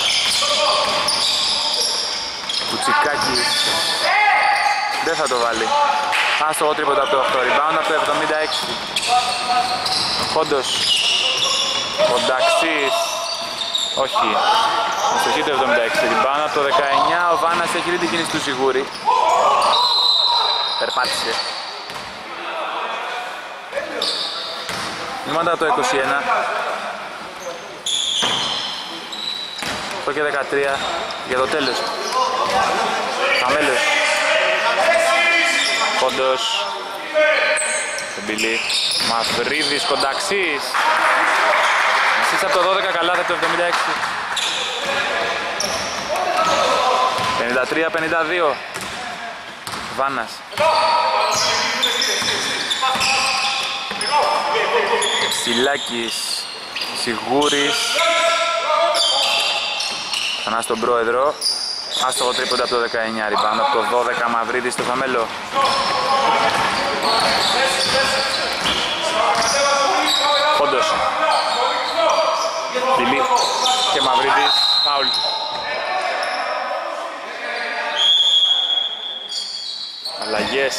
Κουτσικάκης. Δεν θα το βάλει. Άστοχο τρίποντα από το 8, rebound από το 76. Πόντος. Κονταξής. Όχι. Αστοχή το 76, rebound από το 19. Ο Βάνας έχει δει την κίνηση του Σιγούρη. Περπάτησε. Νούμερα το 21. 8 και 13 για το τέλος. Χαμέλος. Πόντος. Μπιλί. Μαυρίδης, Κονταξής. Ασίς από το 12, καλά θα το 76. 53-52. Βάνας. Ψηλάκης. Σιγούρης. Ξανά στον πρόεδρο. Άστοχο τρίποντα από το 19. Rebound από το 12. Μαυρίδης στο Φαμέλο. Πόντος. Δηλή και Μαυρίδης. Φάουλ. Αλλαγές.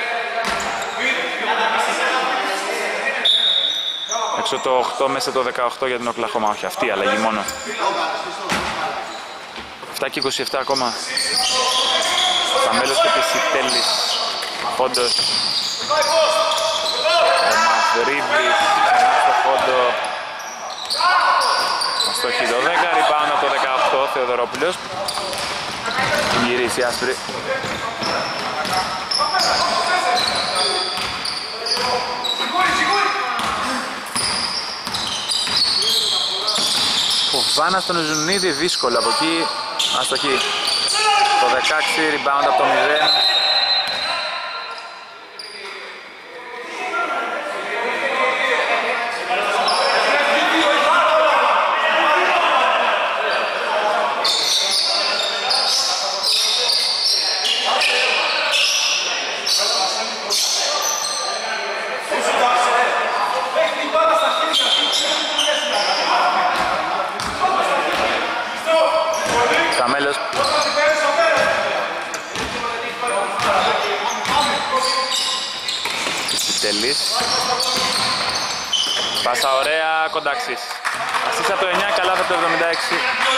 Έξω το 8, μέσα το 18 για την Οκλαχώμα. Όχι, αυτή η αλλαγή μόνο. 7 και 27 ακόμα. Σαμέλος και Πισιτέλης. Πόντος. Ο Μαυρίδης ξανά στο πόντο. Αστοχή το 10, rebound από το 18, Θεοδωρόπουλος. Γυρίσει άσπρη. Ο Βάνας στον Ζουνίδη, δύσκολο από εκεί. Αστοχή. Το 16, rebound από το 0. Καμέλος. Τέλης. Πάσα ωραία, Κονταξής. Ασίς από το 9, καλά από το 76.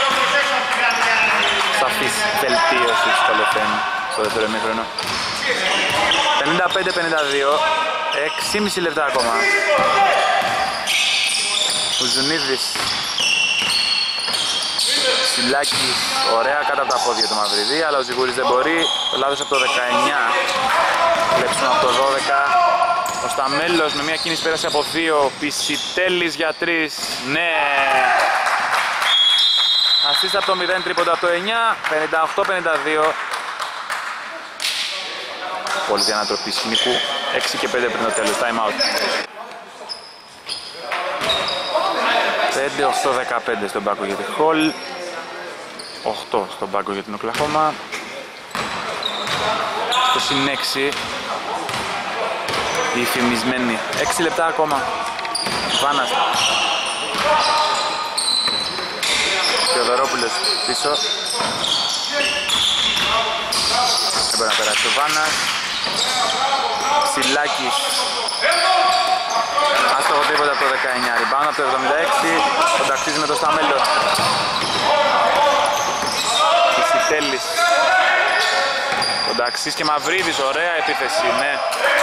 Σαφής βελτίωση της Κολοφέν στο δεύτερο ημίχρονο. 55-52, 6,5 λεπτά ακόμα. Ουζουνίδης. Σιλάκης, ωραία κάτω από τα πόδια του Μαυριδί, αλλά ο Ζιγούρης δεν μπορεί. Το λάθος από το 19. Κλέψουμε από το 12. Ο Σταμέλος με μια κίνηση πέρασε από 2. Πισιτέλης για 3. Ναι. Ασίστα από το 0, τρίποντα από το 9. 58-52. Πολύ την ανατροπή σκηνικού. 6 και 5 πριν το τέλος. Time out. 5-8-15 στον πάγκο για τη Χολ. 8 στον πάγκο για την Οκλαχώμα. Στο συν 6. Η φημισμένη. 6 λεπτά ακόμα. Βάνας. Θεοδωρόπουλος πίσω. Δεν μπορεί να περάσει ο Βάνας. Σιλάκης. Άστοχο τίποτα από το 19. Rebound από το 76. Κονταξίζει με το Σταμέλο. Κισιτέλης. Κονταξής και Μαυρίδης. Ωραία επίθεση. Ναι.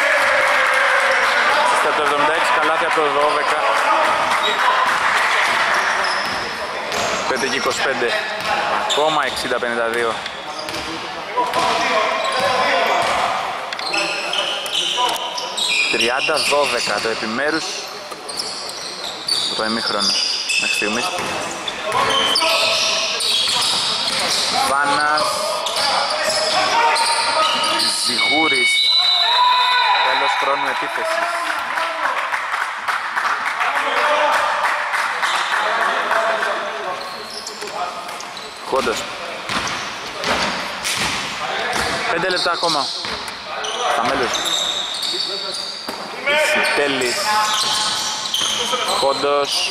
Στα το 76. Καλάθι από το 12. διαφορετική 25. Ακόμα 60-52. «30-12» το επιμέρους το ημίχρονο μέχρι στιγμής. Βάνας, Ζιγούρης, τέλος χρόνου επίθεσης. Χόντος. 5 λεπτά ακόμα. Στα μέλος. Σιτέλης. Χόντος.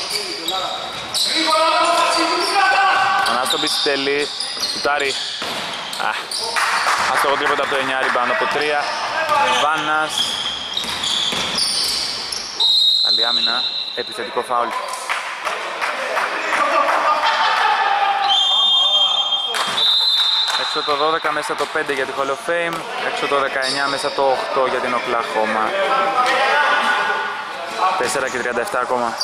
Ανάστοπη Σιτέλη. Σουτάρι. Άστοχο τρίποντα από το 9, rebound από 3. Βάνας. Καλή άμυνα. Επιθετικό φάουλ. Έξω το 12 μέσα το 5 για τη Hall of Fame. Έξω το 19 μέσα το 8 για την Οκλαχώμα. 4 και 37 ακόμα.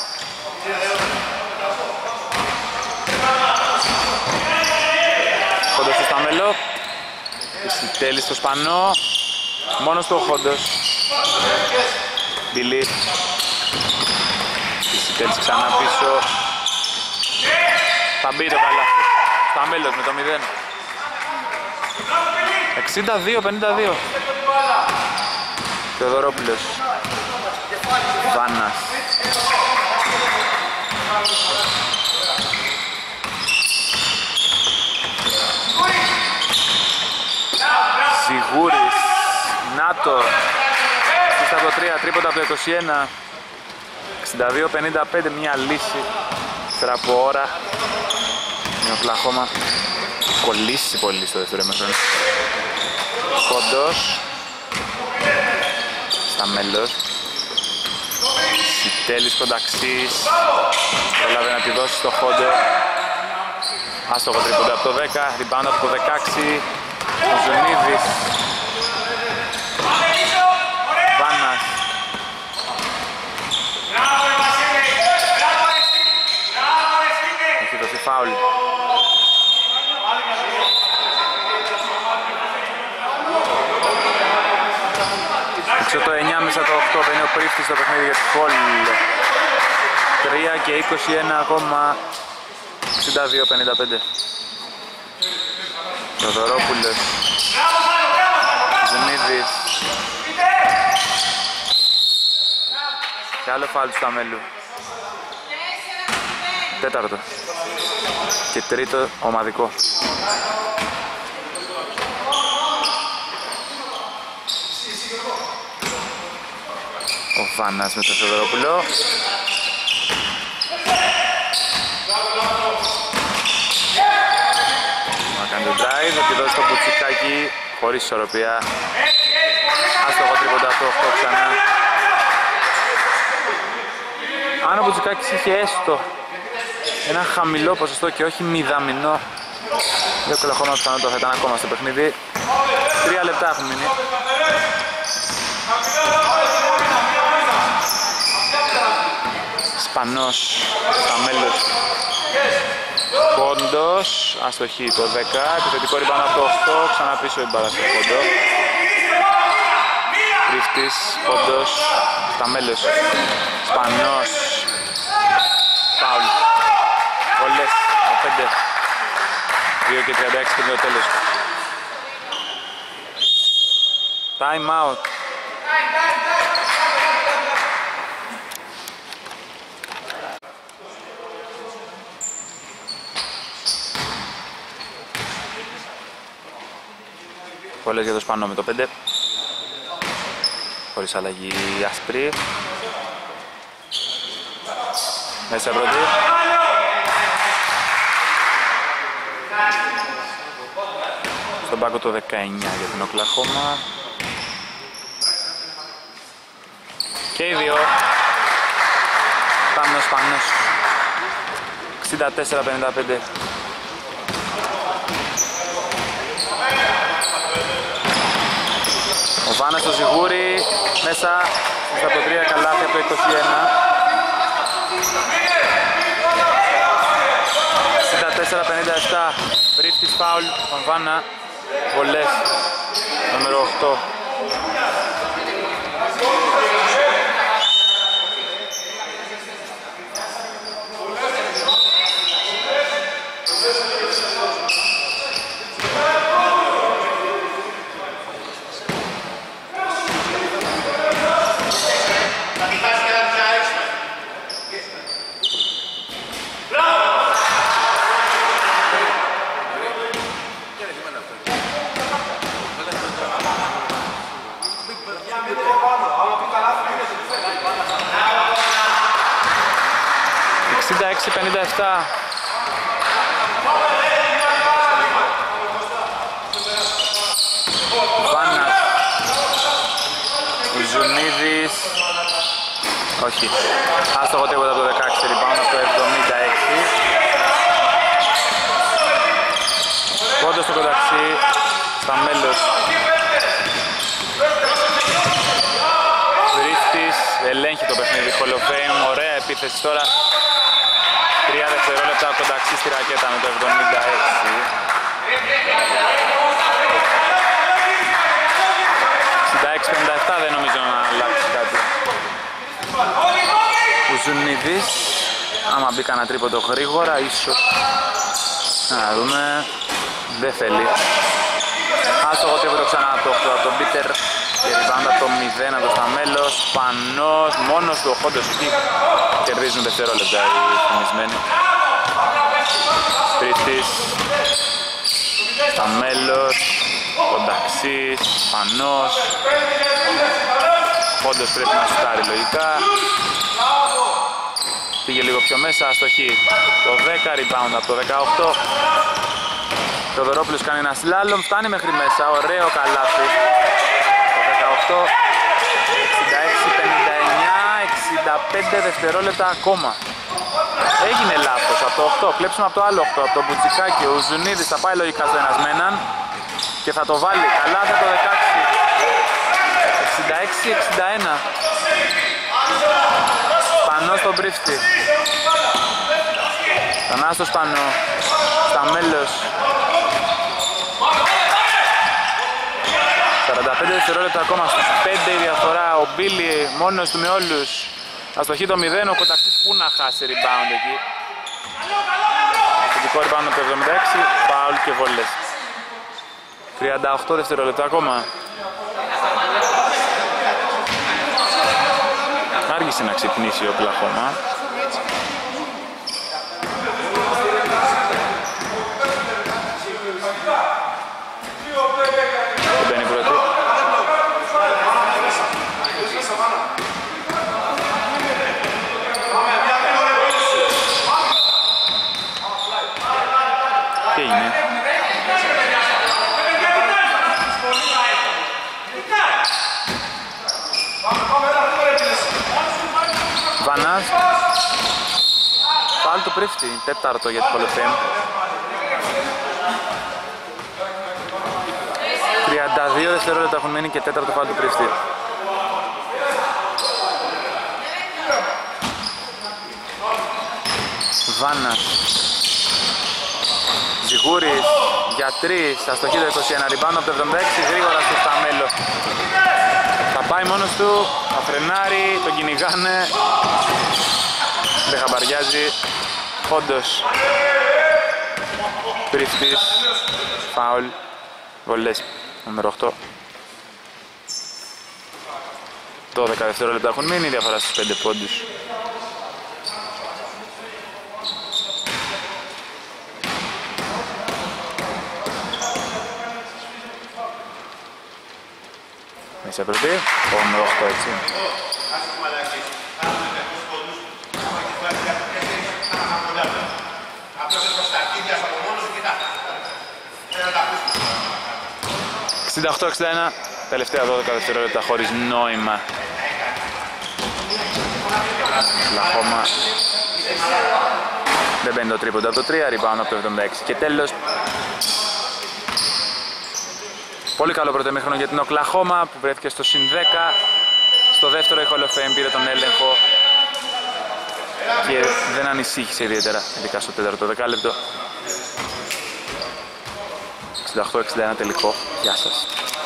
Χόντος στο Σταμέλο. Σιτέλης στο Σπανό. Μόνος του ο Χόντος. Μπιλί. Σιτέλης ξανά πίσω. Θα μπει το καλάθι. Σταμέλος με το 0. 62-52. Θεοδωρόπουλος. Βάνας. Ζιγούρης. Νάτο. Στα το 3, τρίποντα από το 21. 62-55, μια λύση. Πέρα από ώρα. Η Οκλαχώμα κολλήσει πολύ στο δεύτερο ημίχρονο. Χόντος. Σταμέλος. Σιτέλης κονταξής. Έλαβε να τη δώσει στο Χόντο. Άστοχο τρίποντα από το 10, rebound από το 16. Ο Ζουνίδης. Βάνας. Έχει δοθεί φάουλ. Έξω το 9 μέσα το 8 μπαίνει ο Πρίφτης στο παιχνίδι για τη Χόλ. 3 και 21 ακόμα. 62-55. Θεοδωρόπουλος. Ζουνίδης. Και άλλο φάουλ του Σταμέλου. Τέταρτο. Και τρίτο ομαδικό. Ο Βάνας με τον Θεοδωρόπουλο. Να κάνει το drive, θα τη δώσει το Μπουτσικάκι χωρίς ισορροπία. Άστοχο τρίποντα αυτό, 8 ξανά. Αν ο Μπουτσικάκης είχε έστω ένα χαμηλό ποσοστό και όχι μηδαμινό, δεν κολοχώμα πιθανότητα θα ήταν ακόμα στο παιχνίδι. 3 λεπτά έχουν μείνει. Σπανός, Σταμέλος. Χόντος, αστοχή το 10, επιθετικό rebound από το 8, ξανά πίσω η μπάλα στο Χόντο. Πρίφτης, Χόντος, Σταμέλος, Σπανός. Φάουλ. Βολές, το 5. 2 και 36 και το τέλος. Time out. Βολές για το Σπανό με το 5. Χωρίς αλλαγή άσπρη. Μέσα πρώτη. Στον πάγκο το 19 για την Οκλαχώμα. Και οι δύο. Πάμε ο Σπανός. 64-55. Ο Βάνας στο Ζιγούρι, μέσα από το 3 καλάθι από το 21. 64-57. Πρίφτης φάουλ, τον Βάνα. Βολές, νούμερο 8. Βάνας, Ζουνίδης, όχι, άστοχο τίποτα από το 16, rebound από το 76. Πόντος στο κονταξί, στα μέλος. Βρίσκτης, ελέγχει το παιχνίδι, Hall of Fame, ωραία επίθεση τώρα. 3 δευτερόλεπτα κονταξί στη ρακέτα με το 76. 66-57, δεν νομίζω να αλλάξει κάτι. Ο Ζουνίδης, άμα μπει κανένα τρίποντο γρήγορα, ίσως. Να δούμε, δεν θέλει. Άστοχο τίποτα ξανά από τον Πίτερ. Και rebound από το 0 από το στα μέλος. Πανός, μόνος του ο Χόντος εκεί. Κερδίζουν δευτερόλεπτα οι θυμισμένοι. Τρίτης. Στα μέλος. Κονταξής. Πανός. Χόντος πρέπει να σουτάρει λογικά. Πήγε λίγο πιο μέσα, αστοχή. Το 10, rebound από το 18. Θεοδωρόπουλος κάνει ένα σλάλομ, φτάνει μέχρι μέσα, ωραίο καλάθι. Το 18, 66-59, 65 δευτερόλεπτα ακόμα. Έγινε λάθος από το 8, κλέψουμε από το άλλο 8, από το Μπουτσικάκι. Ο Ζουνίδης θα πάει λογικά στο ένας με έναν και θα το βάλει. Καλάθι το 16, 66-61. Πανώ στον Πρίφτη. Θανάστος Πανώ, στα μέλος. 45 δευτερόλεπτα ακόμα, στους 5 η διαφορά. Ο Μπίλι μόνος του με όλους. Αστοχή το 0, ο Κονταξής που να χάσει rebound εκεί. Αστοχικό rebound από το 76, φάουλ και βόλες. 38 δευτερόλεπτα ακόμα. Άργησε να ξυπνήσει ο Οκλαχώμα. Μπαίνει πρώτη. Τι έγινε? Βανάς. Φάουλ του Πρίφτη, τέταρτο για τη Hall of Fame. 32 δευτερόλεπτα έχουν μείνει και τέταρτο φάουλ του Πρίφτη. Βάνας. Ζιγούρης για 3, αστοχή το 21, ριμπάουντ από το 76, γρήγορα στο Σταμέλο. Θα πάει μόνος του, θα φρενάρει, τον κυνηγάνε. Δεν χαμπαριάζει. Πόντος. Πρίφτης. Φάουλ. Βολές. Νούμερο 8. 12 δευτερόλεπτα έχουν μείνει, διαφορά στους 5 πόντους. Μέσα πρώτη, το νούμερο 8 έτσι. ...68-61, τελευταία 12 δευτερόλεπτα χωρίς νόημα. Λαχώμα. Δεν μπαίνει το τρίποντο από το 3, rebound από το 76. Και τέλος, πολύ καλό πρώτο ημίχρονο για την Οκλαχώμα που βρέθηκε στο συν 10. Στο δεύτερο η Hall of Fame πήρε τον έλεγχο και δεν ανησύχησε ιδιαίτερα, ειδικά στο τέταρτο δεκάλεπτο. 68-61 τελικό. Γεια σας.